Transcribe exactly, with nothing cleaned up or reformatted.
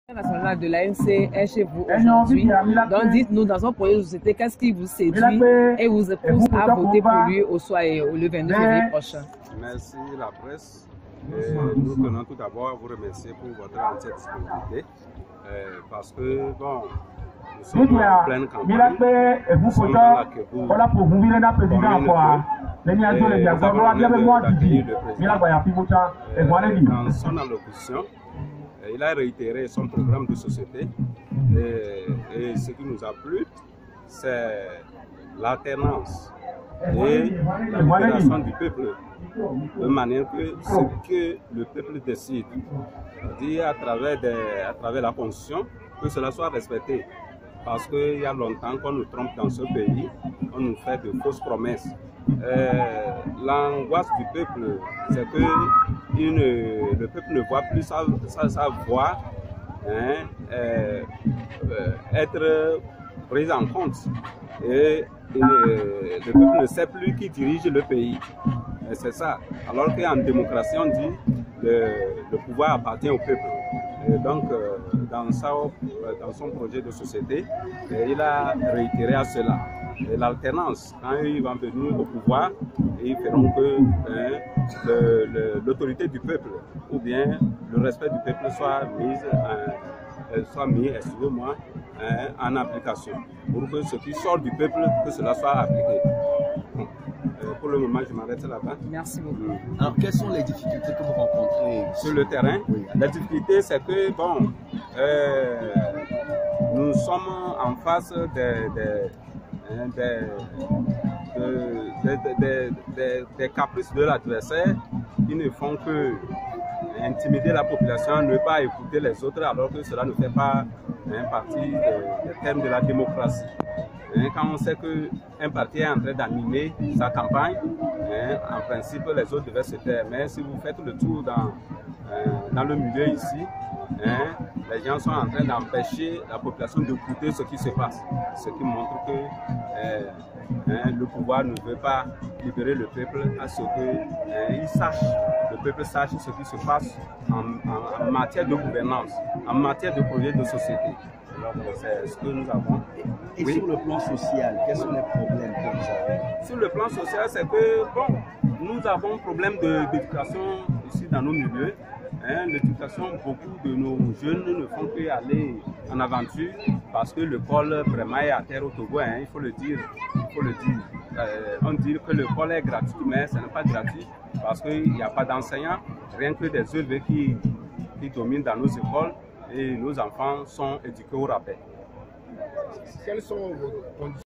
National de l'A N C est chez vous aujourd'hui. Donc dites-nous dans son projet de société, qu'est-ce qui vous séduit et vous pousse à voter pour lui au soir et le vingt-deux février prochain. Merci la presse. Et nous tenons tout d'abord à vous remercier pour votre entière disponibilité. Euh, parce que bon, nous sommes en pleine campagne. Nous sommes dans la Kébu. Nous avons accueilli le président dans son allocution. Il a réitéré son programme de société et, et ce qui nous a plu, c'est l'alternance et la libération du peuple, de manière que ce que le peuple décide, c'est-à-dire à travers, des, à travers la Constitution, que cela soit respecté. Parce qu'il y a longtemps qu'on nous trompe dans ce pays, on nous fait de fausses promesses. Euh, L'angoisse du peuple, c'est que il ne, le peuple ne voit plus sa, sa, sa voix hein, euh, euh, être prise en compte. Et, et le, le peuple ne sait plus qui dirige le pays. C'est ça. Alors qu'en démocratie, on dit que le, le pouvoir appartient au peuple. Et donc, euh, dans, sa, dans son projet de société, il a réitéré à cela. L'alternance, quand ils vont venir au pouvoir, ils feront que hein, l'autorité du peuple ou bien le respect du peuple soit mis, euh, soit mis excusez-moi, hein, en application. Pour que ce qui sort du peuple, que cela soit appliqué. Bon. Euh, pour le moment, je m'arrête là-bas. Merci beaucoup. Alors, quelles sont les difficultés que vous rencontrez sur le terrain? Oui. La difficulté, c'est que, bon, euh, nous sommes en face des... des Des, des, des, des, des caprices de l'adversaire qui ne font que intimider la population, ne pas écouter les autres, alors que cela ne fait pas hein, partie des, des termes de la démocratie. Hein, quand on sait qu'un parti est en train d'animer sa campagne, hein, en principe les autres devaient se taire. Mais si vous faites le tour dans, euh, dans le milieu ici, hein, les gens sont en train d'empêcher la population d'écouter ce qui se passe. Ce qui montre que euh, hein, le pouvoir ne veut pas libérer le peuple à ce qu'il hein, sache, le peuple sache ce qui se passe en, en, en matière de gouvernance, en matière de projet de société. C'est ce que nous avons. Et oui. Sur le plan social, quels sont les problèmes que vous avez? Sur le plan social, c'est que bon, nous avons un problème d'éducation ici dans nos milieux. Hein, l'éducation, beaucoup de nos jeunes ne font qu'aller en aventure parce que l'école vraiment est à terre au Togo, hein, il faut le dire. Il faut le dire. Euh, on dit que l'école est gratuite, mais ce n'est pas gratuit parce qu'il n'y a pas d'enseignants, rien que des élèves qui, qui dominent dans nos écoles et nos enfants sont éduqués au rabais. Quelles sont vos conditions?